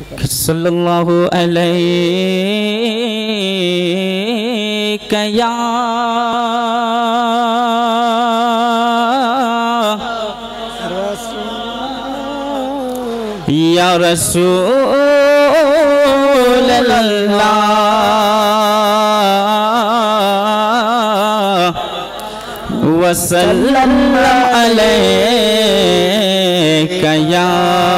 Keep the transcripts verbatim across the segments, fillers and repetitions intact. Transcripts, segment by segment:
सल्लल्लाहु अलैहि या या रसूल अल्लाह वसल्लल्लाहु अलैका या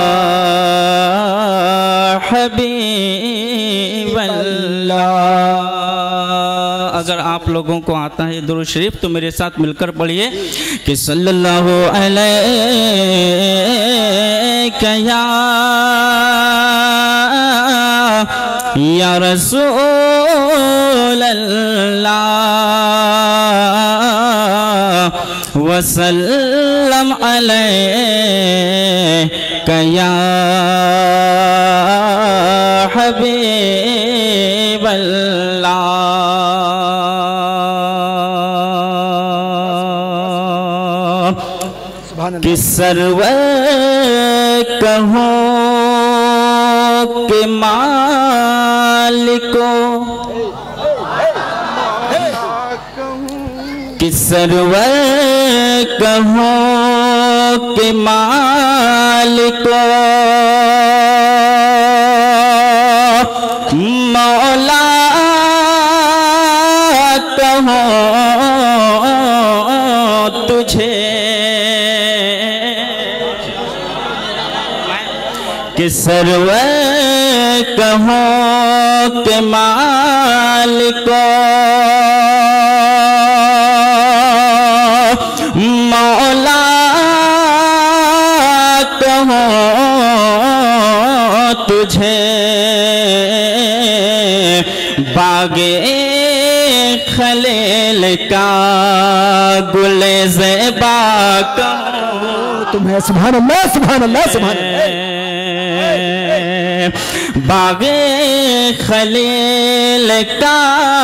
हबीबल्लाह। अगर आप लोगों को आता है दुरूद शरीफ तो मेरे साथ मिलकर पढ़िए कि सल्लल्लाहु अलैका या या रसूल अल्लाह वसल्लम अलैका या हबीबल्लाह। कि सर्वर कहो के मालिको कि सर्वर कहो के मालिको मौला कहो तुझे कि सर्वर कहो के मालिको मौला कहो तुझे बागे खलील का गुले ज़ेबा कहो तुम्हें। सुभान अल्लाह सुभान अल्लाह सुभान अल्लाह। बागे खलील का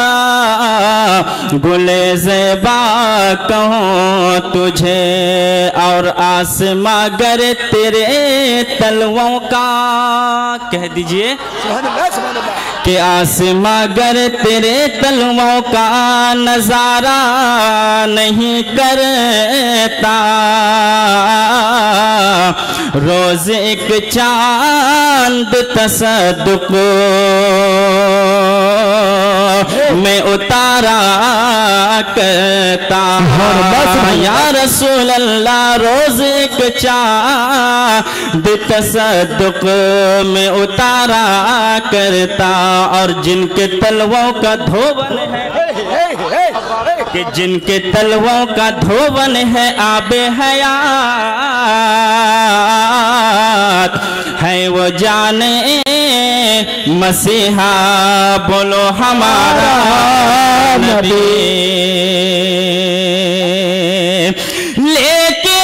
गुले ज़ेबा कहूँ तुझे और आसमां गर तेरे तलवों का कह दीजिए कि आसमां गर तेरे तलवों का नजारा नहीं करता रोज एक चांद तसद्दुक़ में उतारा करता या रसूल अल्लाह रोज एक चांद तसद्दुक़ में उतारा करता और जिनके तलवों का धोवन है कि जिनके तलवों का धोवन है आबे हयात है वो जाने मसीहा बोलो हमारा नबी। लेके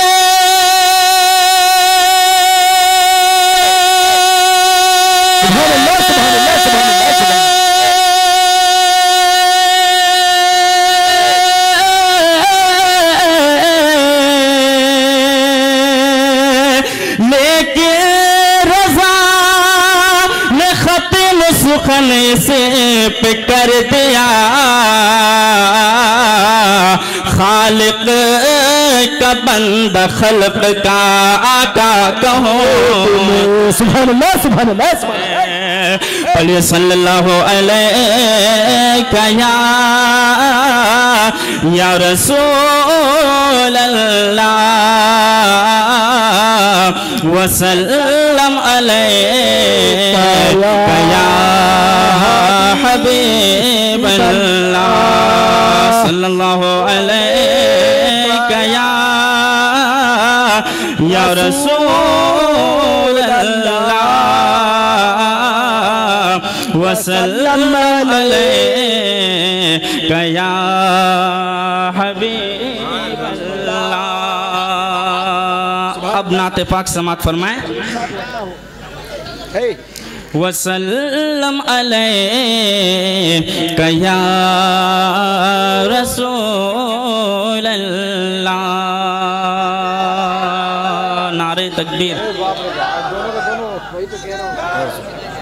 सुखन से पे कर दिया खालिक का बंदा खल्क का आका कहो सुभान अल्लाह सुभान अल्लाह सुभान अल्लाह। पढ़िए सल्लल्लाहु अलैका या या रसूल अल्लाह वसल्लम अलैका या हबीबल्लाह सल्लल्लाहु अलैका या या रसूल अल्लाह वसल्लम अलैका या हबीबल्लाह। अब नाते पाक समात फरमाएं वसल्लम अलैका या रसूल अल्लाह। नारे तकबीर।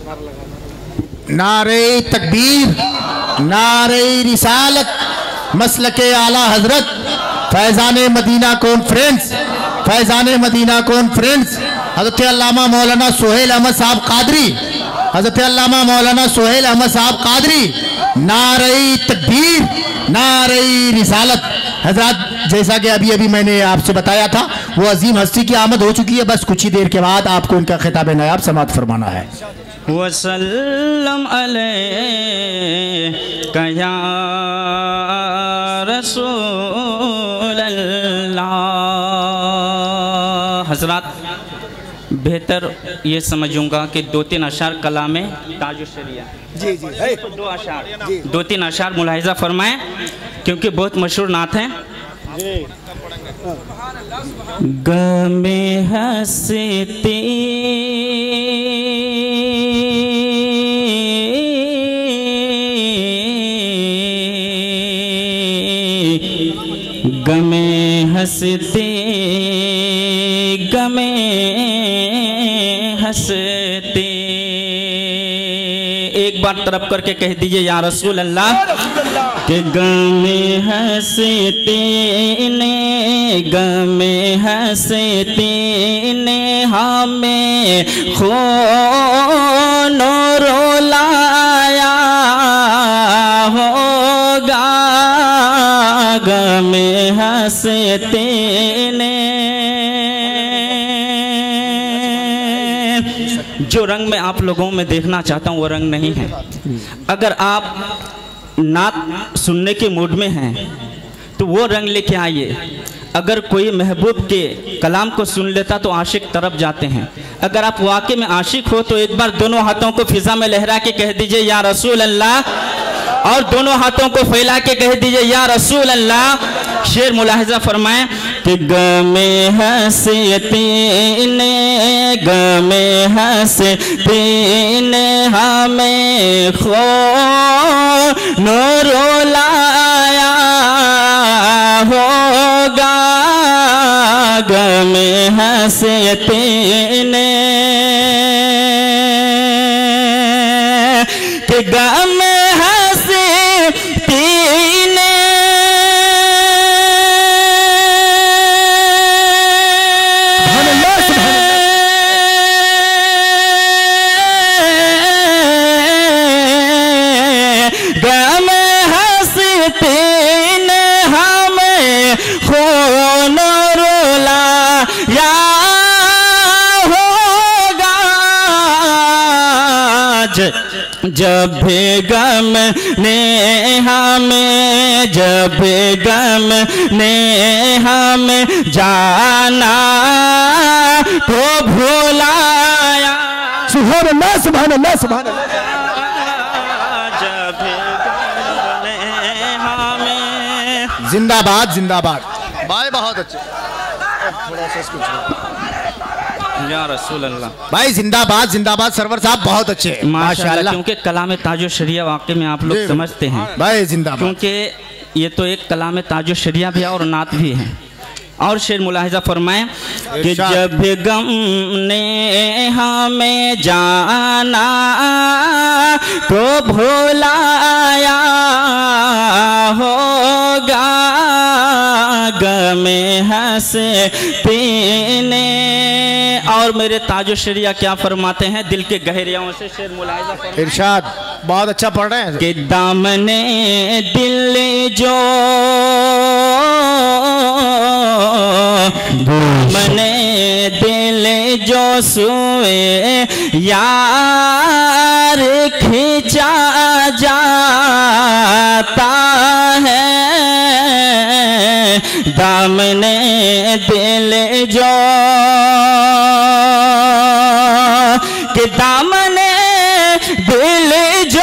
नारे तकबीर, नारे रिसालत, मसलके आला हजरत, फैज़ान मदीना कॉन्फ्रेंस, फैज़ान मदीना कॉन्फ्रेंस, हज़रत अल्लामा मौलाना सोहेल अहमद साहब कादरी, हज़रत अल्लामा मौलाना सोहेल अहमद साहब कादरी, नारे तकबीर, नारे रिसालत। हजरत जैसा कि अभी अभी मैंने आपसे बताया था, वो अजीम हस्ती की आमद हो चुकी है। बस कुछ ही देर के बाद आपको उनका खिताब नायाब समाअत फरमाना है। वसल्लम अलैका या रसूल अल्लाह। हजरत बेहतर ये समझूंगा कि दो तीन अशार कलाम ताजुल शरिया, जी जी तो दो अशार दो तीन अशार मुलाहिजा फरमाएं, क्योंकि बहुत मशहूर नात हैं। गमे हंसती गमे हंसते गमे हंसते। एक बार तरफ करके कह दीजिए या रसूल अल्लाह के गमे हंसते ने गमे हंसते ने हमें खून रुलाया होगा। गमे हंसते ने जो रंग मैं आप लोगों में देखना चाहता हूँ वो रंग नहीं है। अगर आप नात सुनने के मूड में हैं तो वो रंग लेके आइए। अगर कोई महबूब के कलाम को सुन लेता तो आशिक तरफ जाते हैं। अगर आप वाकई में आशिक हो तो एक बार दोनों हाथों को फिजा में लहरा के कह दीजिए या रसूल अल्लाह, और दोनों हाथों को फैला के कह दीजिए या रसूल अल्लाह। शेर मुलाहिजा फरमाएं कि गमे हंसते ने गमे हंसते ने हमें खून रुलाया होगा। गमे हंसते ने कि गमे हंसते ने गमे हंसते ने हमें खून रुलाया होगा। जब भी गम ने हमें जब भी गम ने हमें जाना तो भुलाया। सुभान अल्लाह, सुभान अल्लाह, सुभान अल्लाह। जब भी गम ने हमें जिंदाबाद जिंदाबाद भाई, बहुत अच्छे। थोड़ा सा इसको या रसूल अल्लाह भाई, जिंदाबाद जिंदाबाद सरवर साहब, बहुत अच्छे माशाअल्लाह। क्योंकि कलाम ताजुल शरिया वाकई में आप लोग समझते हैं भाई, जिंदाबाद। क्योंकि ये तो एक कलाम ताजुल शरिया भी है और नात भी है। और शेर मुलाहिजा फरमाएं कि जब भी गम ने हमें जाना तो भुलाया होगा। गमे हंसते ने। और मेरे ताजुल शरिया क्या फरमाते हैं दिल के गहरियाओं से, शेर मुलाहिजा फरमाएं। इरशाद बहुत अच्छा पढ़ रहे हैं कि दामने दिल जो दामने दिल जो सोए यार खींचा जाता है। दामने दिल जो कि दामने दिल जो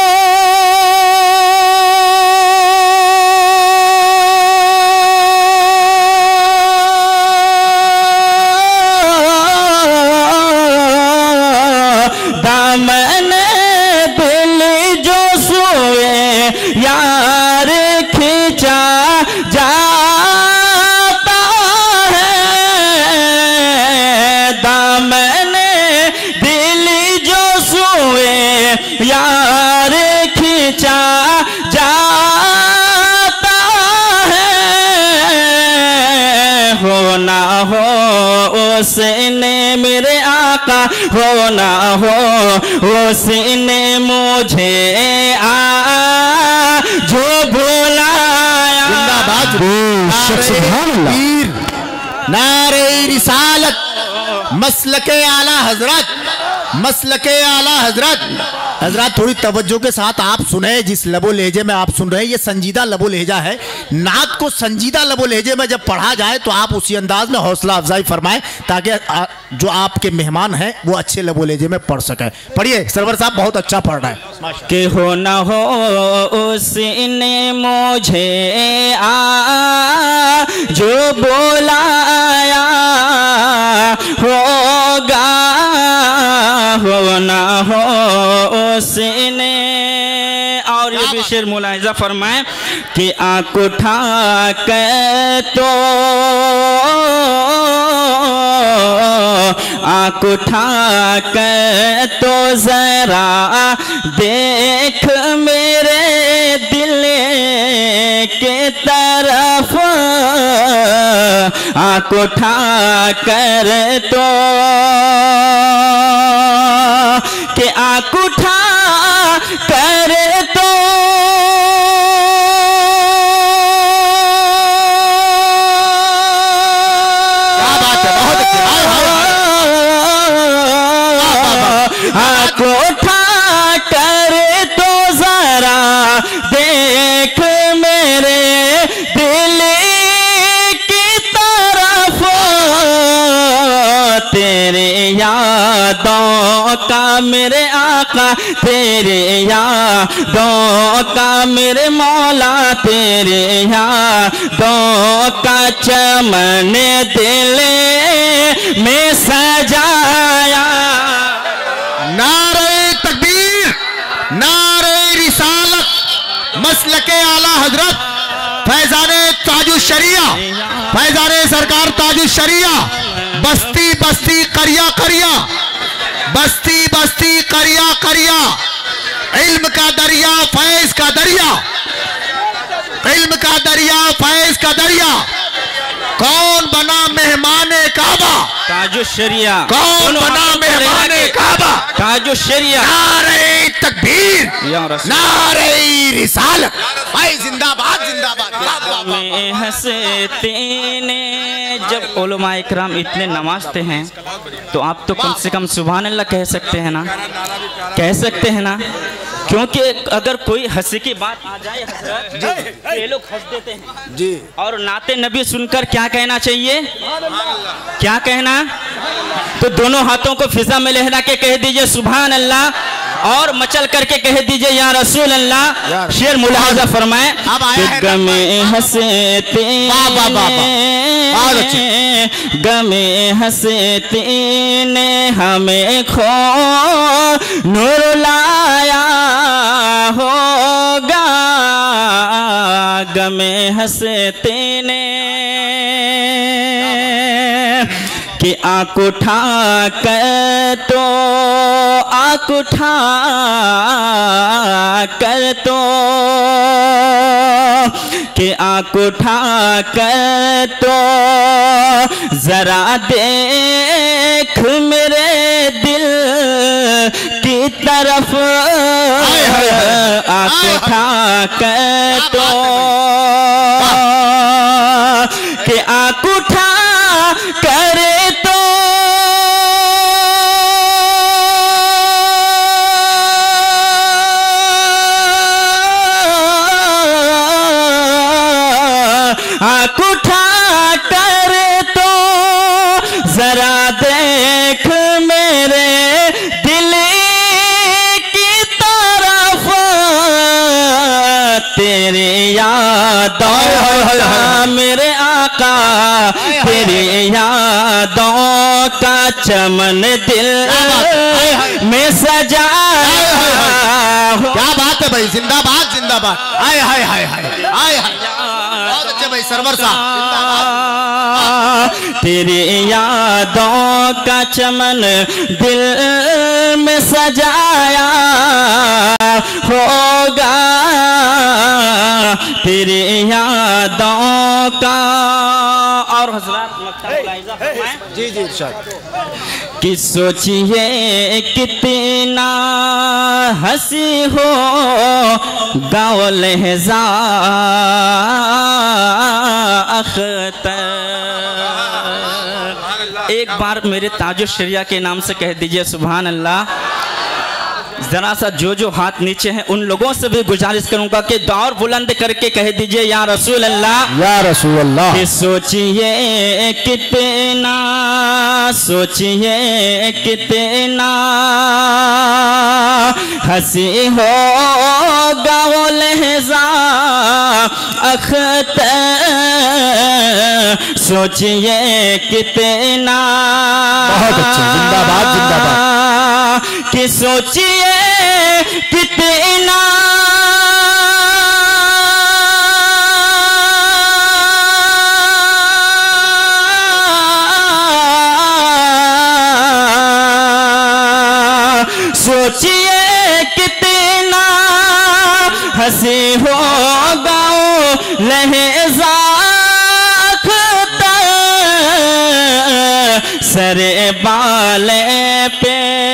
दामने दिल जो सोए यार खींचा जाता है। दामने दिल जो सोए हो ना हो उसने मुझे आ जो बुलाया। तकबीर, नारे रिसालत, मसलके आला हजरत, मसलके आला हजरत। हजरत थोड़ी तवज्जो के साथ आप सुने, जिस लबो लहजे में आप सुन रहे हैं ये संजीदा लबो लहजा है। नात को संजीदा लबो लहजे में जब पढ़ा जाए तो आप उसी अंदाज में हौसला अफजाई फरमाएं ताकि जो आपके मेहमान हैं वो अच्छे लबो लहजे में पढ़ सकें। पढ़िए सरवर साहब, बहुत अच्छा पढ़ रहा है। कि हो न हो उसने मुझे आ जो बुलाया होगा, हो न हो उसने। और ये भी शेर मुलाहिजा फरमाए कि आँख उठा के तो आँख उठा के तो जरा देख मेरे दिल के तरफ, आँख उठा कर तो कि आँख उठा कर तो आँख उठा कर तो जरा देख मेरे दिल की तरफ, तेरे यादों का मेरे आका, तेरे यादों का मेरे मौला, तेरे यादों का चमन दिल में सजाया। नारे तकबीर, नारे रिसालत, मसलके आला हजरत, फैजाने ताजुश शरिया, फैजाने सरकार ताजुश शरिया, बस्ती बस्ती करिया करिया, बस्ती बस्ती करिया करिया, इल्म का दरिया फैज का दरिया, इल्म का दरिया फैज का दरिया। कौन बना मेहमाने काबा? ताजुश शरिया। कौन बना मेहमाने काबा? ताजुश शरिया। नारे तकबीर, नारे रिसालत, भाई जिंदाबाद जिंदाबाद। में हंसते ने जब उलमा इकराम इतने नवाजते हैं तो आप तो कम से कम सुभान अल्लाह कह सकते हैं ना, कह सकते हैं ना, क्योंकि अगर कोई हंसी की बात आ जाए हजरत तो ये लोग हंस देते हैं जी। और नाते नबी सुनकर क्या कहना चाहिए, क्या कहना, तो दोनों हाथों को फिजा में लहरा के कह दीजिए सुभान अल्लाह, और मचल करके कह दीजिए या रसूल अल्लाह। शेर मुलाहिजा फरमाए, गमे हंसते गमे हंसते ने हमें खो नूर लाया होगा, गमे हंसते ने कि आँख उठा कर तो आँख उठा कर तो कि आँख उठा कर तो जरा देख मेरे दिल की तरफ, आँख उठा कर तो कि आँख उठा करे तो आँख उठा करे तो जरा देख मेरे दिल की तरफ, तेरे यादों मेरे आका, तेरे यादों का चमन दिल में सजाया। क्या बात है भाई, जिंदाबाद जिंदाबाद। हाय हाय हाय हाय हाय हाय, बहुत अच्छे भाई सरवर साहब। तेरे यादों का चमन दिल में सजाया होगा, तेरे यादों का। और हजरत जी जी इरशाद। कि सोचिए कितना हंसी हो गाँव लहजा अख्तर। एक बार मेरे ताजो शरिया के नाम से कह दीजिए सुभान अल्लाह। जरा सा जो जो हाथ नीचे हैं उन लोगों से भी गुजारिश करूंगा कि दौर बुलंद करके कह दीजिए या रसूल अल्लाह, या रसूल अल्लाह। कि सोचिए कितना, सोचिए कितना हंसी हो गाँव लहजा अख्तर। सोचिए कितना, बहुत अच्छे, जिंदाबाद जिंदाबाद। कि सोचिए कितना सोचिए कितना हंसी हो गाँव लहजा अख्तर। सरे बाले पे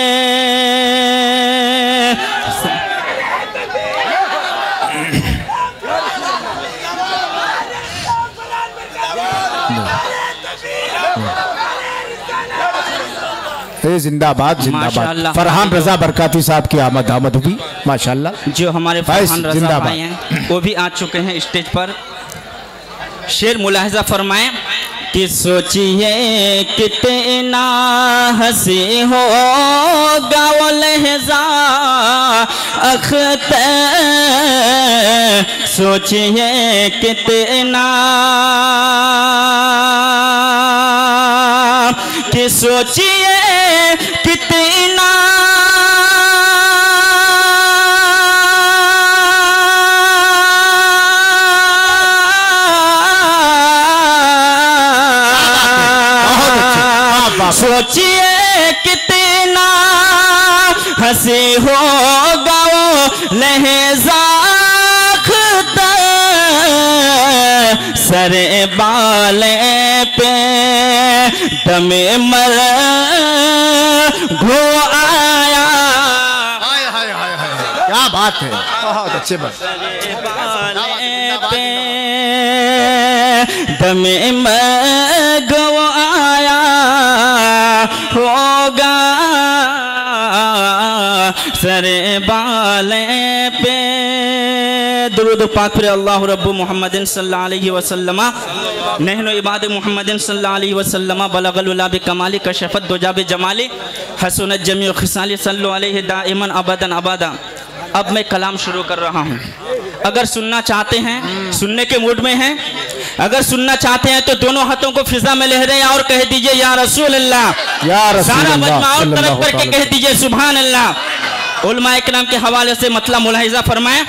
जिंदाबाद जिंदाबाद। फरहान रजा बरकाती साहब की आमद आमद हुई माशाल्लाह। जो हमारे फरहान रजा भाई हैं वो भी आ चुके हैं स्टेज पर। शेर मुलाहिजा फरमाएं कि सोचिए कितना हंसी हो गाँव लहजा अख्तर। सोचिए कितना, कि सोचिए कितना सोचिए कितना हंसी हो गाँव लहजा अख्तर। सरे बाले पे दमे मर घो आया। हाय हाय हाय हाय, क्या बात है, बहुत अच्छे बात। सरे बाले पे दमे मर घो आया होगा। सरे बाले पे दुरूद पाक फिर अल्लाह रब्बु मुहम्मदिन सल्लल्लाहु अलैहि वसल्लम नहनु इबाद मुहम्मदिन सल्लल्लाहु अलैहि वसल्लम बलगल उला बिकमाली कशफत दुजा बिजमाली हसनत जमी खिसाली सल्लु अलैहि दाइमन अबदन अबदा। अब मैं कलाम शुरू कर रहा हूँ। अगर सुनना चाहते हैं, सुनने के मूड में हैं, अगर सुनना चाहते हैं तो दोनों हाथों को फिजा में लहराएं और कह दीजिए या रसूल अल्लाह। या रसूल सारा अल्लाह मजमा और तरफ करके कह दीजिए सुभान अल्लाह। उलमा इकराम के हवाले से मतलब मुलाहिजा फरमाएं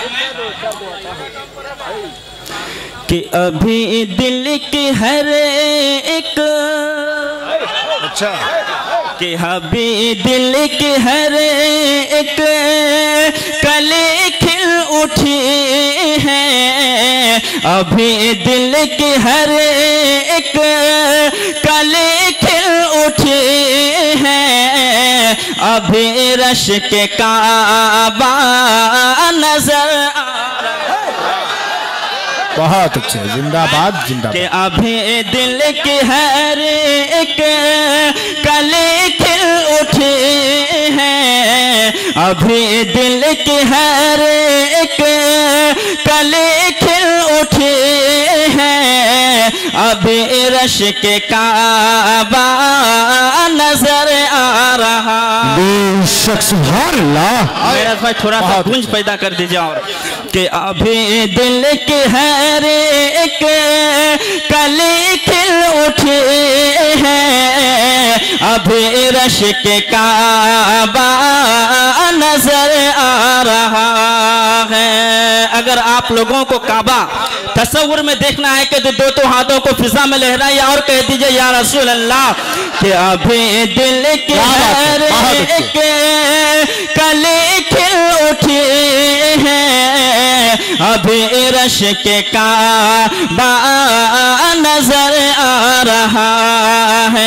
कि अभी दिल की हर एक, अच्छा, कि अभी दिल की हर एक कली खिल उठी है। अभी दिल की हर एक कली खिल उठी है। अभी रश के काबा नजर आ रहा। बहुत अच्छे, जिंदाबाद जिंदाबाद। कि अभी दिल की हर एक कली खिल उठी है। अभी दिल की हर एक कली खिल उठी है। अभी रश के काबा नजर आ रहा। बेशक सुभान अल्लाह। मेरा भाई थोड़ा सा गूंज पैदा कर दीजिए। और कि अभी दिल की हर एक कली खिल उठी है। अभी रश के काबा नजर आ रहा है। अगर आप लोगों को काबा तस्वुर में देखना है कि दो तो हाथों को फिजा में लहराइए और कह दीजिए या रसूल अल्लाह। कि अभी दिल की हर एक कली खिल उठी है। अभी रश के काबा नजर आ रहा है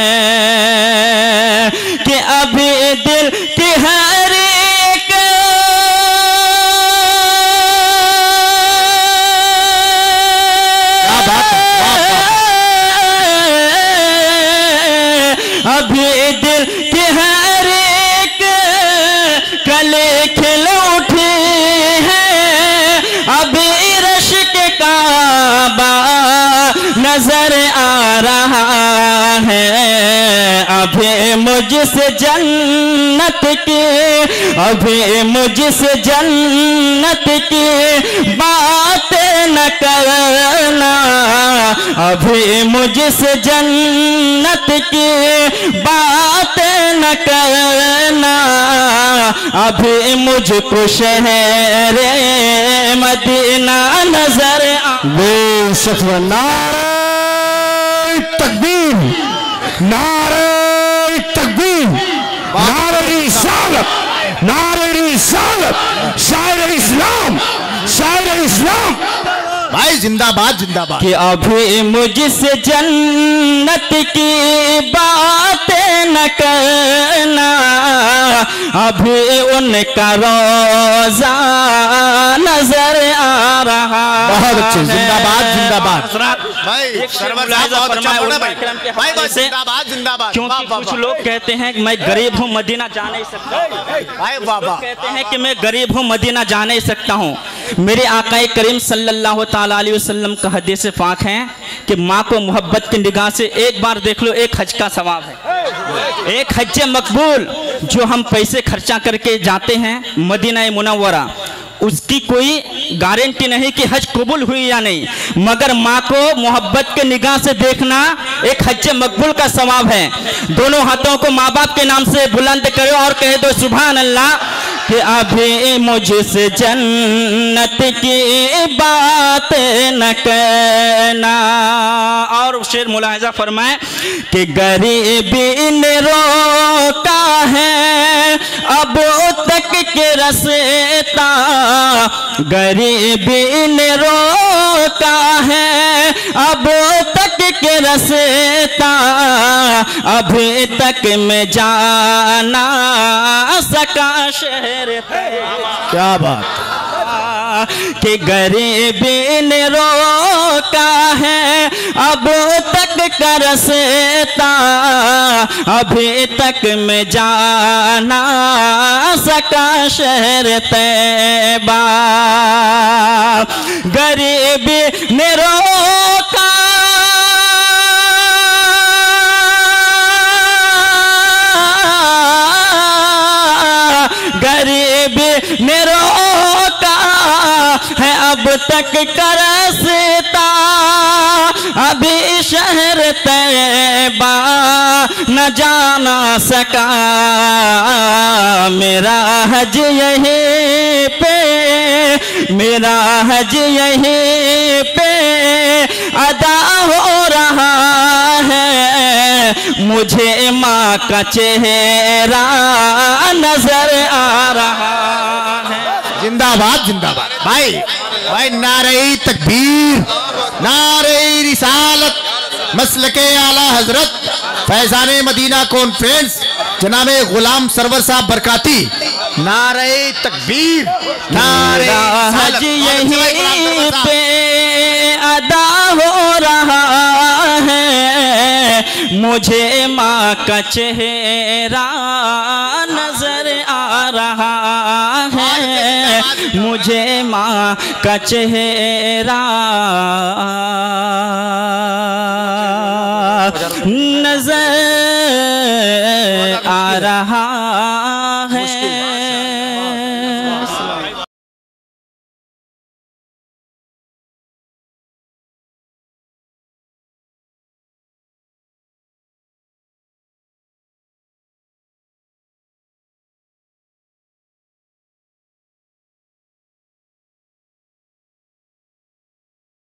कि अभी दिल की हर एक अभी दिल की हर एक कले खिल उठी है, अभी रश के काबा नजर आ रहा है, अभी मुझसे जन्नत की अभी मुझसे जन्नत की बातें न करना, अभी मुझसे जन्नत की बातें न करना, अभी मुझको शहर मदीना नजर आ। बेशक नारे तकबीर, नारे तकबीर, नारे रिसालत, नारे रिसालत, शायर इस्लाम, शायर इस्लाम। भाई जिंदाबाद जिंदाबाद। कि अभी मुझसे जन्नत की बातें न करना, अभी उनका रोजा नजर आ रहा। बहुत अच्छे, जिंदाबाद जिंदाबाद। भाई जिंदाबाद जिंदाबाद। क्योंकि कुछ लोग कहते हैं कि मैं गरीब हूँ मदीना जा नहीं सकता, भाई बाबा कहते हैं कि मैं गरीब हूँ मदीना जा नहीं सकता हूँ। मेरे आकाए करीम सल्लल्लाहु ताला अलैहि वसल्लम का हदीस पाक है कि माँ को मोहब्बत की निगाह से एक बार देख लो, एक हज का सवाब है, एक हज मकबूल जो हम पैसे खर्चा करके जाते हैं मदीना मुनव्वरा, उसकी कोई गारंटी नहीं कि हज कबूल हुई या नहीं, मगर माँ को मोहब्बत के निगाह से देखना एक हज मकबूल का सवाब है। दोनों हाथों को माँ बाप के नाम से बुलंद करो और कह दो सुभान अल्लाह कि अभी मुझसे जन्नत की बात न करना। और शेर मुलाहिजा फरमाए कि गरीबी ने रोका है अब तक के रसता, गरीबी ने रोका है अब तक के रसता, अभी तक मैं जाना सका शहर। क्या बात कि गरीबी ने रोका है अब तक का रसता, अभी तक मैं जाना सका शहर तैबा, गरीबी ने रोका गरीबी ने रोका है अब तक का रसता, अभी शहर तैबा न जाना सका, मेरा हज यहीं पे मेरा हज यहीं पे अदा हो रहा है, मुझे माँ का चेहरा नजर आ रहा है। जिंदाबाद जिंदाबाद। भाई भाई नारे तकबीर, नारे रिसालत, मसलके आला हजरत फैजाने मदीना कॉन्फ्रेंस जनाब गुलाम सरवर साहब बरकाती, नारे तकबीर, नारे हज यहीं पे अदा हो रहा है, मुझे माँ का चेहरा नजर आ रहा है, मुझे माँ का चेहरा नजर आ रहा